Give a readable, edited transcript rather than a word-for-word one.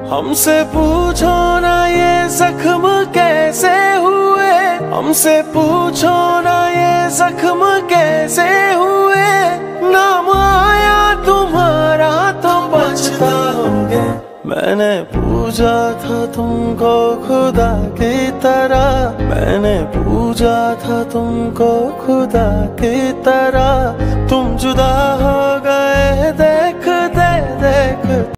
हमसे पूछो ना ये जख्म कैसे हुए, हमसे पूछो ना ये जख्म कैसे हुए। नाम आया तुम्हारा तो पछताओगे। मैंने पूजा था तुमको खुदा की तरह, मैंने पूजा था तुमको खुदा की तरह। तुम जुदा हो गए देखते देखते।